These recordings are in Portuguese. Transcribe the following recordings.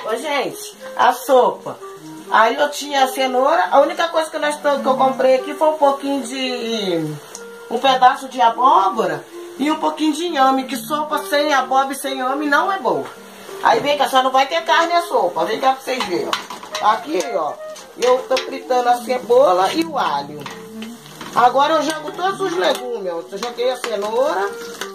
Ô, gente, a sopa. Aí eu tinha a cenoura. A única coisa que eu comprei aqui foi um pouquinho de... um pedaço de abóbora e um pouquinho de inhame. Que sopa sem abóbora e sem inhame não é boa. Aí vem cá, só não vai ter carne a sopa. Vem cá pra vocês verem, ó. Aqui, ó. Eu tô fritando a cebola e o alho. Agora eu jogo todos os legumes, ó. Eu joguei a cenoura.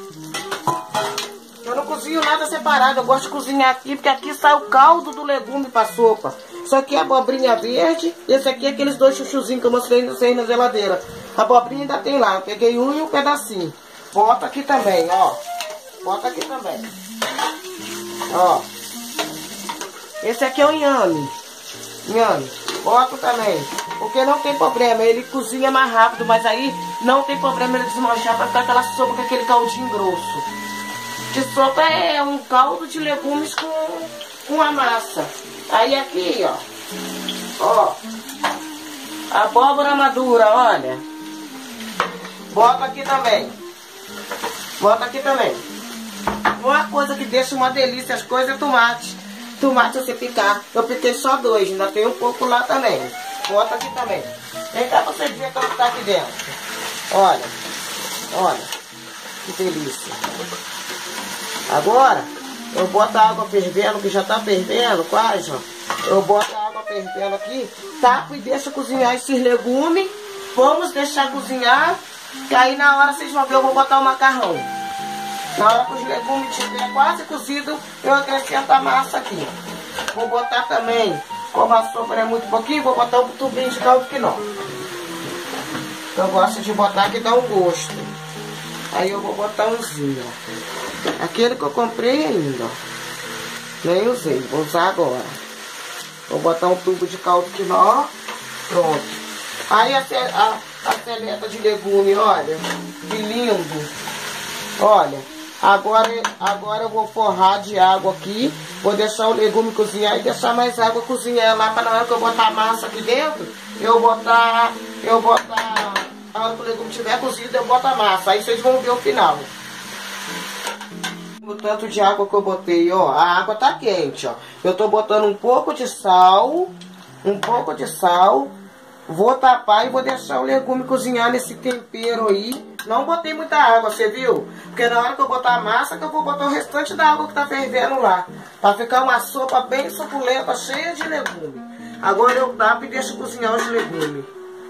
Eu não cozinho nada separado, eu gosto de cozinhar aqui, porque aqui sai o caldo do legume pra sopa. Isso aqui é abobrinha verde, esse aqui é aqueles dois chuchuzinhos que eu mostrei vocês na geladeira. A abobrinha ainda tem lá, eu peguei um e um pedacinho. Bota aqui também, ó. Bota aqui também. Ó. Esse aqui é o inhame. Inhame. Bota também. Porque não tem problema, ele cozinha mais rápido, mas aí não tem problema ele desmanchar pra ficar aquela sopa com aquele caldinho grosso. Que sopa é um caldo de legumes com a massa. Aí aqui, ó. Ó. Abóbora madura, olha. Bota aqui também. Bota aqui também. Uma coisa que deixa uma delícia as coisas é tomate. Tomate você picar. Eu piquei só 2, ainda tem um pouco lá também. Bota aqui também. Vem cá pra você ver como tá aqui dentro. Olha. Olha. Que delícia. Agora, eu boto a água fervendo, que já tá fervendo quase, ó. Eu boto a água fervendo aqui, tapo e deixo cozinhar esses legumes. Vamos deixar cozinhar, que aí na hora vocês vão ver, eu vou botar o macarrão. Na hora que os legumes estiverem quase cozidos, eu acrescento a massa aqui. Vou botar também, como a sopa é muito pouquinho, vou botar um tubinho de caldo quinó. Eu gosto de botar que dá um gosto. Aí eu vou botar umzinho, ó. Aquele que eu comprei ainda, ó. Nem usei, vou usar agora. Vou botar um tubo de caldo quinó. Pronto. Aí a seleta de legume, olha. Que lindo. Olha. Agora eu vou forrar de água aqui. Vou deixar o legume cozinhar e deixar mais água cozinhar lá. Para na hora que eu botar a massa aqui dentro, eu botar... Na hora que o legume estiver cozido, eu boto a massa. Aí vocês vão ver o final. O tanto de água que eu botei, ó. A água tá quente, ó. Eu tô botando um pouco de sal. Um pouco de sal. Vou tapar e vou deixar o legume cozinhar nesse tempero aí. Não botei muita água, você viu? Porque na hora que eu botar a massa, que eu vou botar o restante da água que tá fervendo lá. Pra ficar uma sopa bem suculenta, cheia de legume. Agora eu tapo e deixo cozinhar os legumes.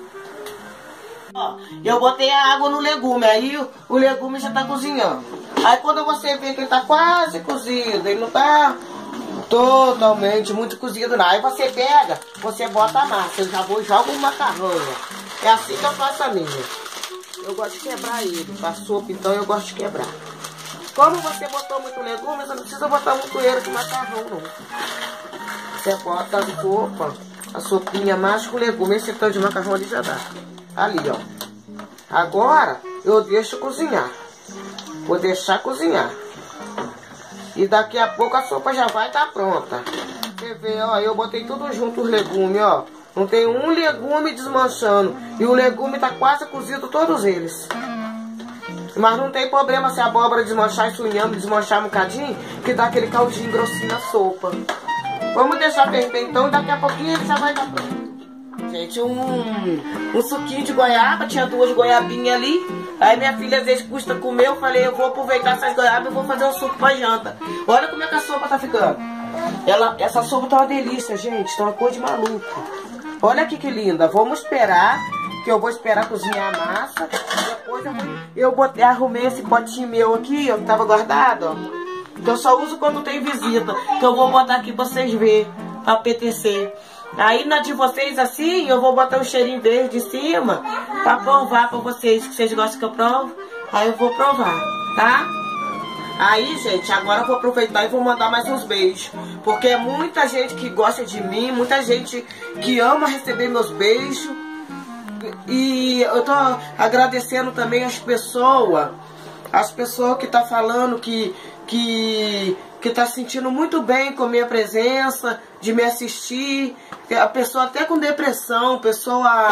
Ó, eu botei a água no legume, aí o legume já tá cozinhando. Aí quando você vê que ele tá quase cozido, ele não tá totalmente muito cozido não. Aí você pega, você bota a massa. Eu já vou jogar o macarrão, ó. É assim que eu faço a minha. Eu gosto de quebrar ele. Pra sopa, então eu gosto de quebrar. Como você botou muito legume, você não precisa botar muito ele de macarrão, não. Você bota a sopa, a sopinha mais com legume. Esse tanto de macarrão ali já dá. Ali, ó. Agora eu deixo cozinhar. Vou deixar cozinhar. E daqui a pouco a sopa já vai estar pronta. Você vê, ó, eu botei tudo junto os legumes, ó. Não tem um legume desmanchando. E o legume tá quase cozido todos eles. Mas não tem problema se a abóbora desmanchar e se o inhame desmanchar um bocadinho, que dá aquele caldinho grossinho na sopa. Vamos deixar ferver então e daqui a pouquinho ele já vai estar pronto. Gente, um suquinho de goiaba, tinha 2 goiabinhas ali. Aí minha filha às vezes custa comer, eu falei, eu vou aproveitar essas goiabas e vou fazer um suco pra janta. Olha como é que a sopa tá ficando. Essa sopa tá uma delícia, gente, tá uma cor de maluco. Olha aqui que linda, vamos esperar, que eu vou esperar cozinhar a massa. Depois arrumei esse potinho meu aqui, ó, que tava guardado, ó. Que eu só uso quando tem visita, que eu vou botar aqui pra vocês verem, pra apetecer. Aí na de vocês assim, eu vou botar um cheirinho verde em cima pra provar pra vocês, que vocês gostam que eu provo. Aí eu vou provar, tá? Aí, gente, agora eu vou aproveitar e vou mandar mais uns beijos. Porque é muita gente que gosta de mim, muita gente que ama receber meus beijos. E eu tô agradecendo também as pessoas que tá falando que tá sentindo muito bem com a minha presença, de me assistir. A pessoa até com depressão, pessoa...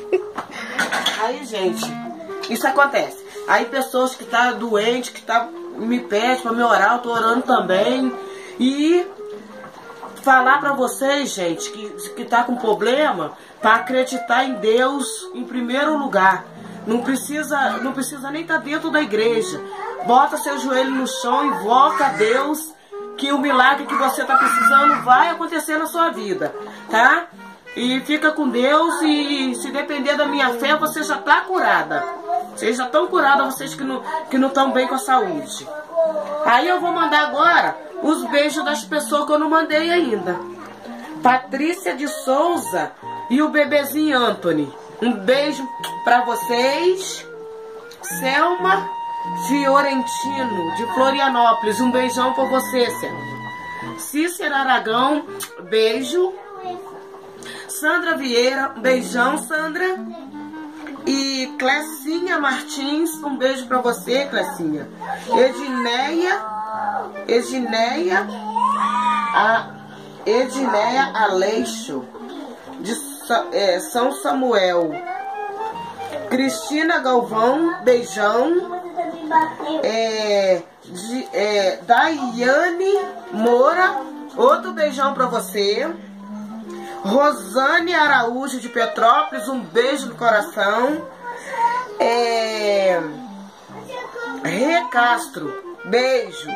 Aí, gente, isso acontece. Aí pessoas que tá doente, que tá me pede para me orar, eu tô orando também. E falar para vocês, gente, que tá com problema, para acreditar em Deus em primeiro lugar. Não precisa nem estar dentro da igreja. Bota seu joelho no chão, invoca a Deus, que o milagre que você está precisando vai acontecer na sua vida, tá? E fica com Deus, e se depender da minha fé, você já está curada. Vocês já estão curados, vocês que não estão bem com a saúde. Aí eu vou mandar agora os beijos das pessoas que eu não mandei ainda. Patrícia de Souza e o bebezinho Anthony. Um beijo para vocês. Selma Fiorentino, de Florianópolis. Um beijão para você, Selma. Cícera Aragão, beijo. Sandra Vieira, um beijão, Sandra. E Clecinha Martins, um beijo para você, Clecinha. Edneia Aleixo, de São Samuel. Cristina Galvão, beijão. Daiane Moura, outro beijão para você. Rosane Araújo, de Petrópolis, um beijo no coração. Rê Castro, beijo.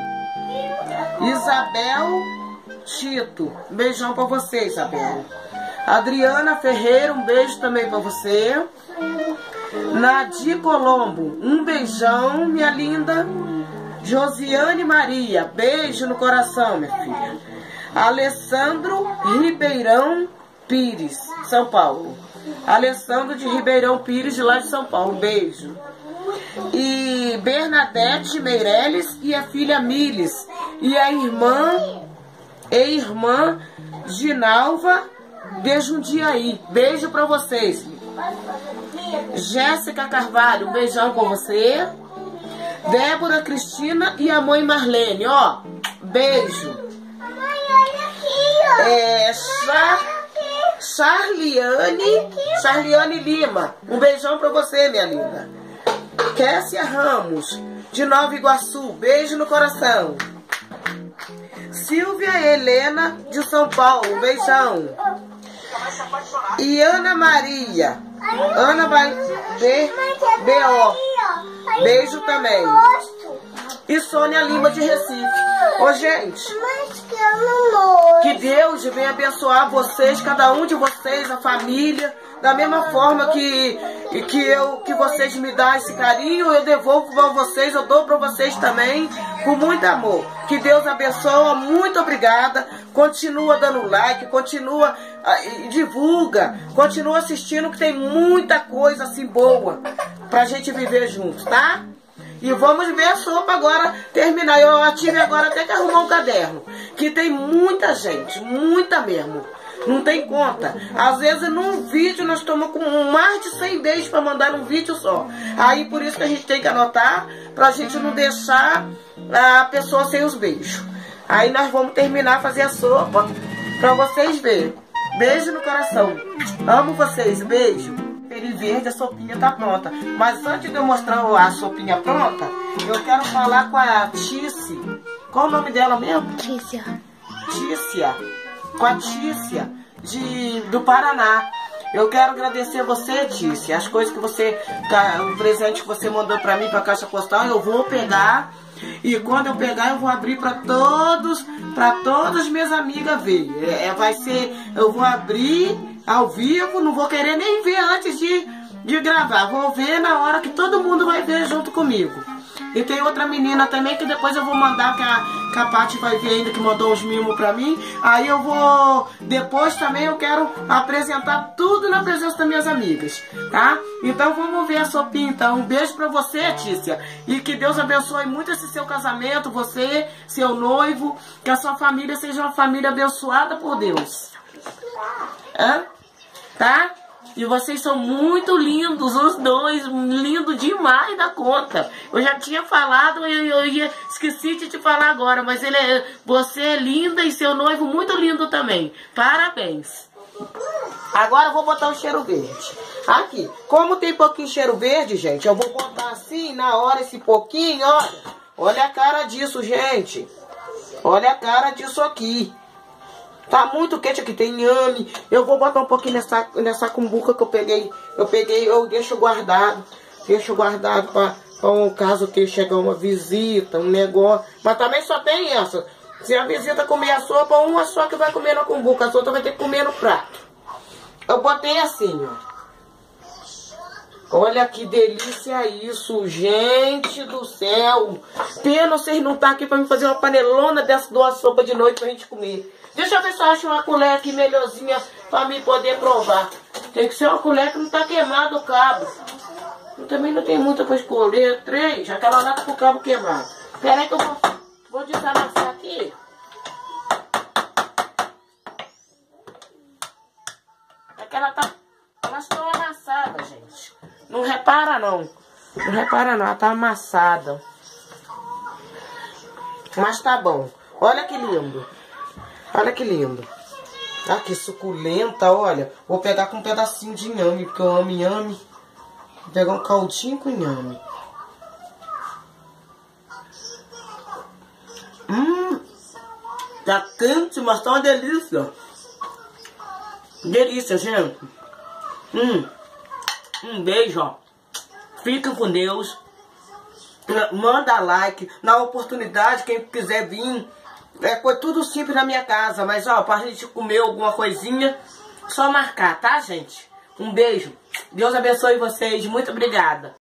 Isabel Tito, um beijão pra você, Isabel. Adriana Ferreira, um beijo também pra você. Nadir Colombo, um beijão, minha linda. Josiane Maria, beijo no coração, minha filha. Alessandro Ribeirão Pires, São Paulo. Alessandro de Ribeirão Pires, de lá de São Paulo, um beijo. E Bernadette Meirelles e a filha Miles. E a irmã Ginalva de Jundiaí. Beijo pra vocês. Jéssica Carvalho, um beijão pra você. Débora Cristina e a mãe Marlene, ó, beijo. Charliane Lima, um beijão pra você, minha linda. Kessia Ramos, de Nova Iguaçu, beijo no coração. Silvia Helena, de São Paulo, um beijão. E Ana Maria, Ana B.O., beijo também. E Sônia Lima, de Recife. Ô, gente, que Deus venha abençoar vocês, cada um de vocês, a família, da mesma forma que vocês me dão esse carinho, eu devolvo para vocês, eu dou para vocês também, com muito amor. Que Deus abençoe, muito obrigada. Continua dando like, continua, divulga, continua assistindo, que tem muita coisa assim boa pra gente viver junto, tá? E vamos ver a sopa agora terminar. Eu tive agora até que arrumar um caderno, que tem muita gente, muita mesmo. Não tem conta. Às vezes num vídeo nós estamos com mais de 100 beijos para mandar num vídeo só. Aí por isso que a gente tem que anotar, pra gente não deixar a pessoa sem os beijos. Aí nós vamos terminar, fazer a sopa pra vocês verem. Beijo no coração. Amo vocês. Beijo. Peri verde, a sopinha tá pronta. Mas antes de eu mostrar a sopinha pronta, eu quero falar com a Tícia. Qual o nome dela mesmo? Tícia. Tícia. Com a Tícia do Paraná. Eu quero agradecer você, Tícia. As coisas que você, o presente que você mandou pra mim, pra caixa postal, eu vou pegar. E quando eu pegar, eu vou abrir para todas minhas amigas ver. Vai ser, eu vou abrir ao vivo, não vou querer nem ver antes de gravar. Vou ver na hora que todo mundo vai ver junto comigo. E tem outra menina também que depois eu vou mandar, que a Paty vai ver ainda, que mandou uns mimos pra mim. Aí eu vou, depois também eu quero apresentar tudo na presença das minhas amigas, tá? Então vamos ver a sopinha então. Um beijo pra você, Tícia. E que Deus abençoe muito esse seu casamento, você, seu noivo. Que a sua família seja uma família abençoada por Deus. Hã? Tá? E vocês são muito lindos, os dois, lindo demais da conta. Eu já tinha falado, esqueci de te falar agora, mas você é linda e seu noivo muito lindo também. Parabéns. Agora eu vou botar o cheiro verde. Aqui, como tem pouquinho cheiro verde, gente, eu vou botar assim, na hora, esse pouquinho, olha. Olha a cara disso, gente. Olha a cara disso aqui. Tá muito quente aqui, tem inhame. Eu vou botar um pouquinho nessa cumbuca que eu peguei. Eu deixo guardado. Deixo guardado para um caso que chegar uma visita, um negócio. Mas também só tem essa. Se a visita comer a sopa, uma só que vai comer na cumbuca. As outras vai ter que comer no prato. Eu botei assim, ó. Olha que delícia isso, gente do céu. Pena vocês não estar aqui para me fazer uma panelona dessa de uma sopa de noite pra gente comer. Deixa eu ver se eu acho uma colher aqui melhorzinha para me poder provar. Tem que ser uma colher que não tá queimado o cabo. Eu também não tem muita para escolher. 3, aquela lá tá com o cabo queimado. Espera aí que eu vou desamassar aqui. Aquela tá... Elas estão amassadas, gente. Não repara não. Não repara não, ela tá amassada. Mas tá bom. Olha que lindo. Olha que lindo. Ah, que suculenta, olha. Vou pegar com um pedacinho de inhame, porque eu amo inhame. Vou pegar um caldinho com inhame. Tá quente, mas tá uma delícia. Delícia, gente. Um beijo, ó. Fiquem com Deus. Manda like. Na oportunidade, quem quiser vir. Foi tudo simples na minha casa. Mas, ó, pra gente comer alguma coisinha, só marcar, tá, gente? Um beijo. Deus abençoe vocês. Muito obrigada.